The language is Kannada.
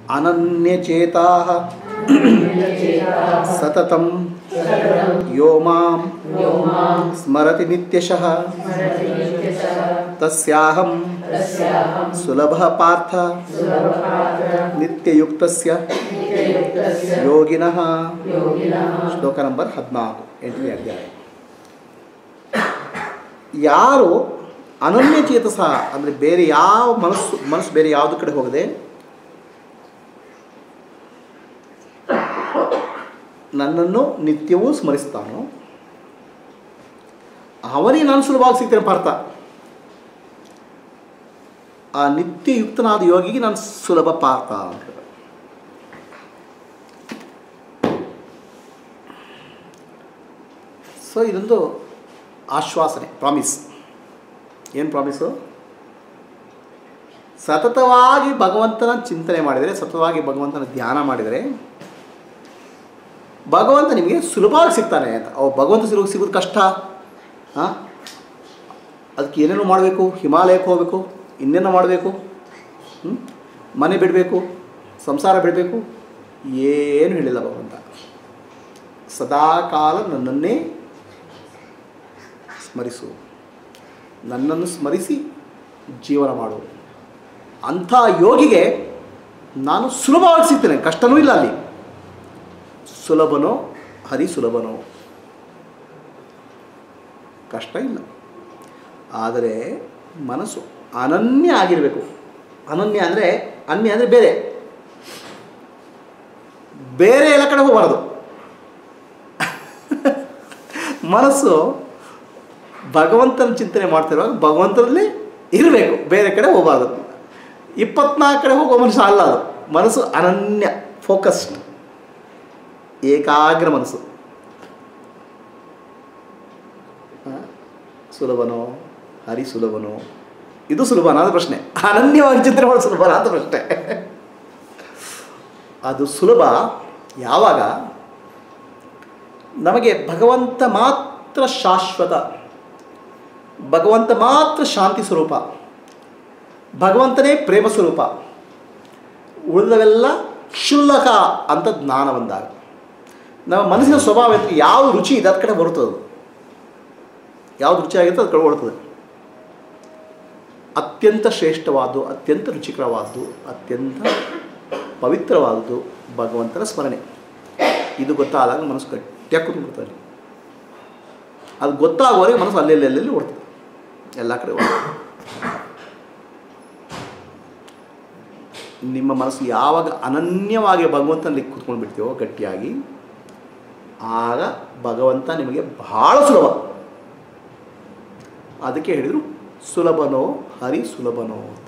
ಅನನ್ಯಚೇತಾಃ ಸತತಂ ಯೋ ಮಾಂ ಸ್ಮರತಿ ನಿತ್ಯಶಃ ತಸ್ಯಾಹಂ ಸುಲಭಃ ಪಾರ್ಥ ನಿತ್ಯಯುಕ್ತಸ್ಯ ಯೋಗಿನಃ. ಶ್ಲೋಕ ನಂಬರ್ 14, 8ನೇ ಅಧ್ಯಾಯ. ಯಾರು ಅನನ್ಯಚೇತಸ ಅಂದರೆ ಬೇರೆ ಯಾವ ಮನಸ್ಸು ಬೇರೆ ಯಾವುದ್ರ ಕಡೆ ಹೋಗದೆ ನನ್ನನ್ನು ನಿತ್ಯವೂ ಸ್ಮರಿಸ್ತಾನೋ ಅವನಿಗೆ ನಾನು ಸುಲಭವಾಗಿ ಸಿಗ್ತೇನೆ ಪಾರ್ಥ. ಆ ನಿತ್ಯಯುಕ್ತನಾದ ಯೋಗಿಗೆ ನಾನು ಸುಲಭ ಪಾರ್ಥ ಅಂತ. ಸೊ ಇದೊಂದು ಆಶ್ವಾಸನೆ, ಪ್ರಾಮಿಸ್. ಏನು ಪ್ರಾಮಿಸು? ಸತತವಾಗಿ ಭಗವಂತನ ಚಿಂತನೆ ಮಾಡಿದರೆ, ಸತತವಾಗಿ ಭಗವಂತನ ಧ್ಯಾನ ಮಾಡಿದರೆ ಭಗವಂತ ನಿಮಗೆ ಸುಲಭವಾಗಿ ಸಿಗ್ತಾನೆ ಅಂತ. ಭಗವಂತ ಸಿಗೋದು ಕಷ್ಟ. ಅದಕ್ಕೆ ಏನೇನೋ ಮಾಡಬೇಕು, ಹಿಮಾಲಯಕ್ಕೆ ಹೋಗಬೇಕು, ಇನ್ನೇನೋ ಮಾಡಬೇಕು, ಮನೆ ಬಿಡಬೇಕು, ಸಂಸಾರ ಬಿಡಬೇಕು, ಏನು ಹೇಳಿಲ್ಲ ಭಗವಂತ. ಸದಾಕಾಲ ನನ್ನನ್ನೇ ಸ್ಮರಿಸು, ನನ್ನನ್ನು ಸ್ಮರಿಸಿ ಜೀವನ ಮಾಡು. ಅಂಥ ಯೋಗಿಗೆ ನಾನು ಸುಲಭವಾಗಿ ಸಿಗ್ತೇನೆ, ಕಷ್ಟನೂ ಇಲ್ಲ ಅಲ್ಲಿ. ಸುಲಭನೋ ಹರಿ ಸುಲಭನೋ, ಕಷ್ಟ ಇಲ್ಲ. ಆದರೆ ಮನಸ್ಸು ಅನನ್ಯ ಆಗಿರಬೇಕು. ಅನನ್ಯ ಅಂದರೆ ಅನ್ಯ ಅಂದರೆ ಬೇರೆ ಬೇರೆ ಎಲ್ಲ ಕಡೆ ಹೋಗಬಾರ್ದು. ಮನಸ್ಸು ಭಗವಂತನ ಚಿಂತನೆ ಮಾಡ್ತಿರುವಾಗ ಭಗವಂತನಲ್ಲಿ ಇರಬೇಕು, ಬೇರೆ ಕಡೆ ಹೋಗಬಾರ್ದು. 24 ಕಡೆ ಹೋಗೋ ಮನಸ್ಸು ಅಲ್ಲ ಅದು. ಮನಸ್ಸು ಅನನ್ಯ, ಫೋಕಸ್ಡ್, ಏಕಾಗ್ರ ಮನಸ್ಸು. ಸುಲಭನೋ ಹರಿ ಸುಲಭನೋ, ಇದು ಸುಲಭನ ಅಂತ ಪ್ರಶ್ನೆ. ಅನನ್ಯವಾಗಿ ಚಿಂತನೆ ಮಾಡೋದು ಸುಲಭನ ಅಂತ ಪ್ರಶ್ನೆ. ಅದು ಸುಲಭ ಯಾವಾಗ ನಮಗೆ ಭಗವಂತ ಮಾತ್ರ ಶಾಶ್ವತ, ಭಗವಂತ ಮಾತ್ರ ಶಾಂತಿ ಸ್ವರೂಪ, ಭಗವಂತನೇ ಪ್ರೇಮ ಸ್ವರೂಪ, ಉಳಿದವೆಲ್ಲ ಕ್ಷುಲ್ಲಕ ಅಂತ ಜ್ಞಾನ ಬಂದಾಗ ನಮ್ಮ ಮನಸ್ಸಿನ ಸ್ವಭಾವ ಯಾವ ರುಚಿ ಇದೆ ಅದು ಕಡೆ ಬರುತ್ತದೆ. ಯಾವುದು ರುಚಿ ಆಗಿರ್ತದೆ ಅದು ಕಡೆ ಬರ್ತದೆ. ಅತ್ಯಂತ ಶ್ರೇಷ್ಠವಾದ್ದು, ಅತ್ಯಂತ ರುಚಿಕರವಾದ್ದು, ಅತ್ಯಂತ ಪವಿತ್ರವಾದದ್ದು ಭಗವಂತನ ಸ್ಮರಣೆ. ಇದು ಗೊತ್ತಾದಾಗ ಮನಸ್ಸು ಗಟ್ಟಿಯಾಗಿ ಕೂತ್ಬಿಡ್ತಾರೆ. ಅದು ಗೊತ್ತಾಗುವವರೆಗೆ ಮನಸ್ಸು ಅಲ್ಲೆಲ್ಲಿ ಓಡ್ತದೆ, ಎಲ್ಲ ಕಡೆ ಓಡ್ತದೆ. ನಿಮ್ಮ ಮನಸ್ಸು ಯಾವಾಗ ಅನನ್ಯವಾಗಿ ಭಗವಂತನಲ್ಲಿ ಕೂತ್ಕೊಂಡು ಬಿಡ್ತೀವೋ ಗಟ್ಟಿಯಾಗಿ, ಆಗ ಭಗವಂತ ನಿಮಗೆ ಬಹಳ ಸುಲಭ. ಅದಕ್ಕೆ ಹೇಳಿದರು ಸುಲಭನೋ ಹರಿ ಸುಲಭನೋ.